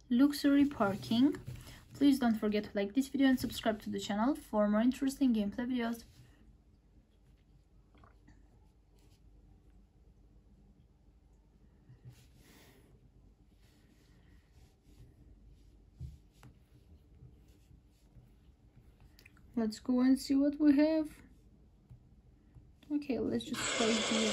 luxury parking. Please don't forget to like this video and subscribe to the channel for more interesting gameplay videos. Let's go and see what we have. Okay, let's just play here.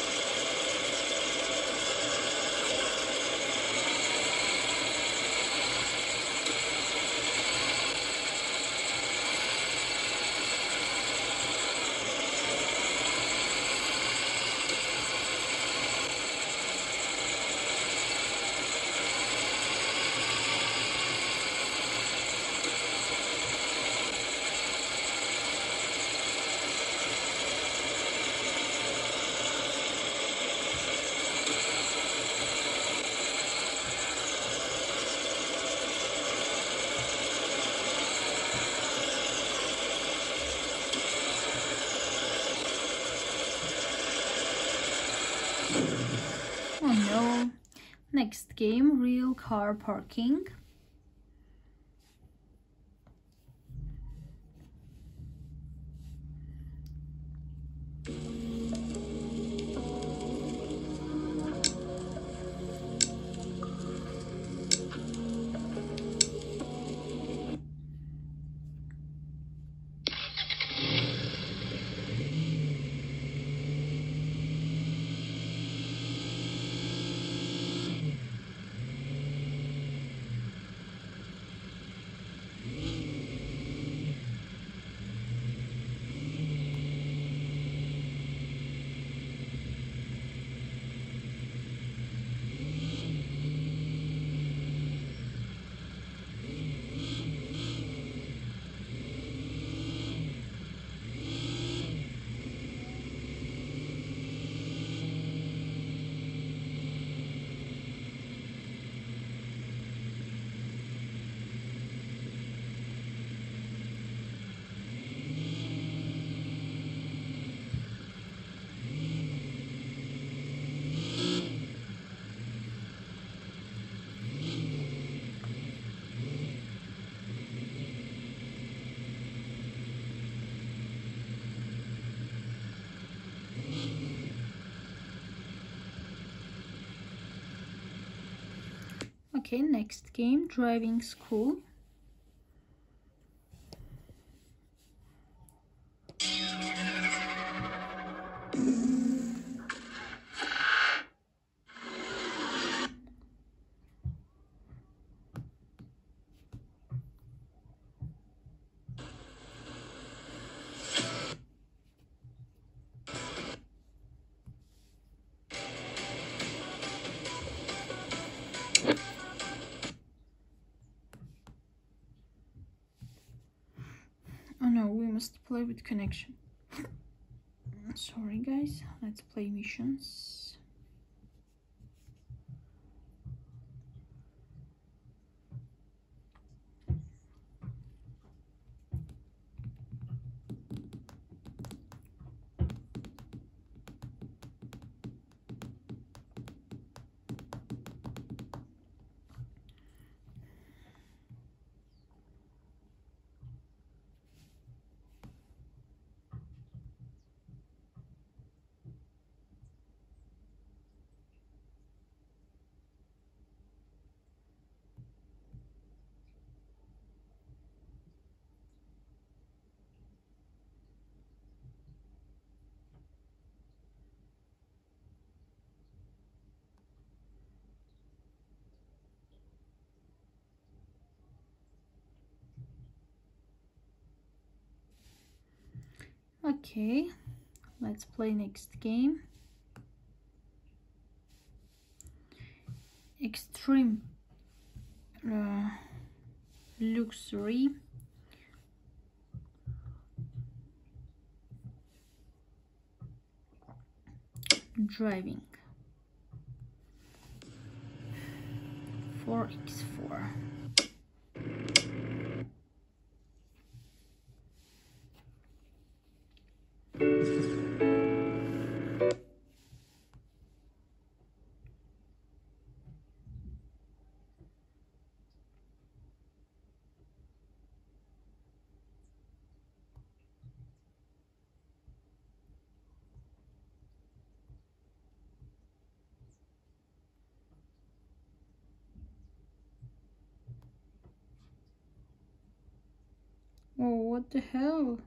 Oh no. Next game, real car parking. Okay, next game, driving school. Oh no, we must play with connection. Sorry guys, let's play missions. Okay, let's play next game. Extreme luxury. Driving. 4x4. Oh, what the hell?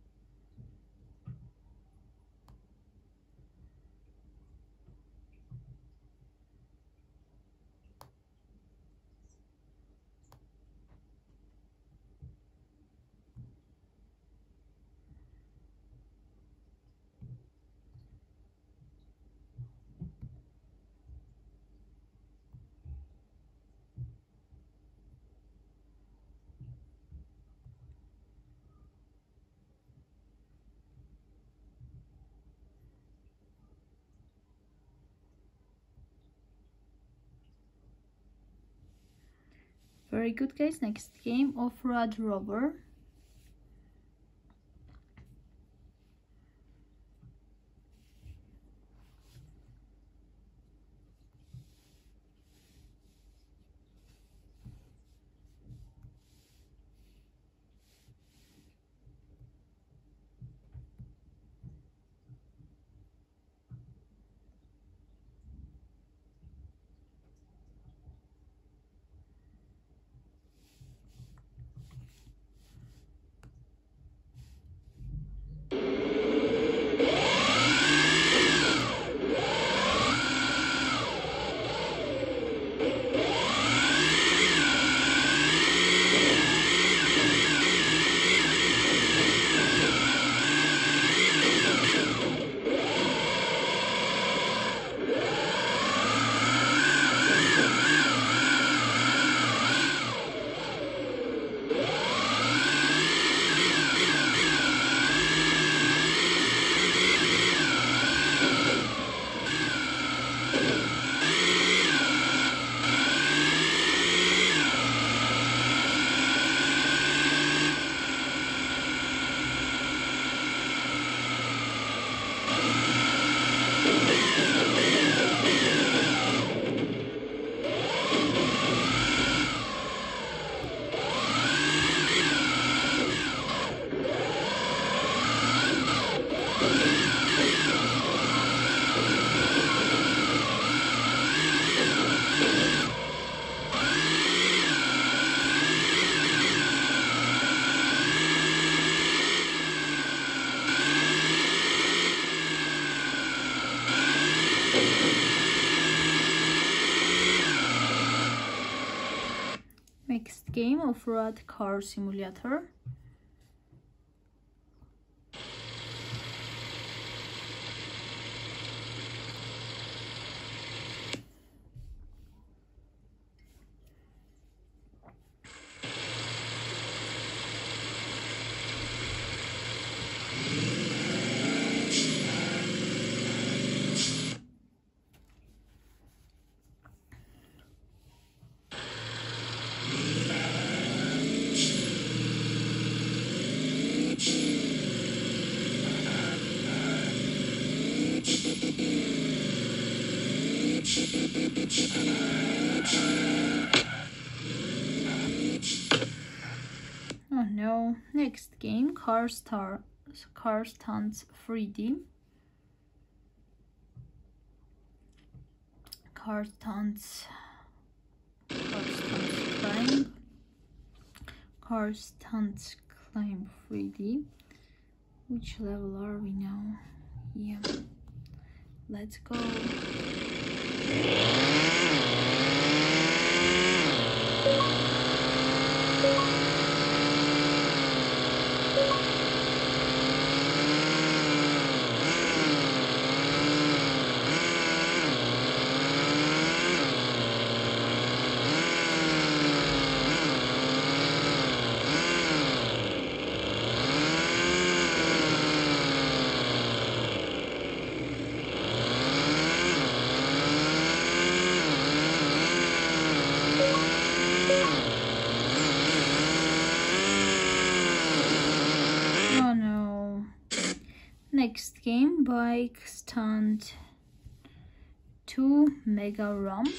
Very good, guys. Next game, Offroad Rover. Next game, Off-Road Car Simulator. Oh no. Next game, Car Stunts 3D. Car Stunts Climb. Car Stunts Climb 3D. Which level are we now? Yeah. Let's go. Oh no. Next game, Bike Stunt 2 Mega Ramp.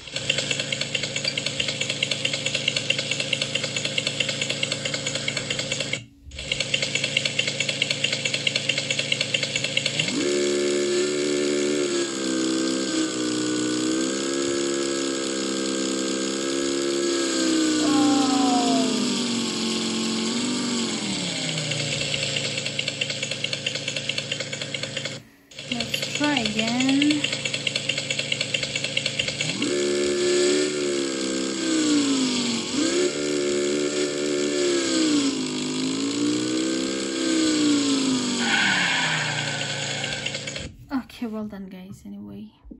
Okay, well done guys anyway.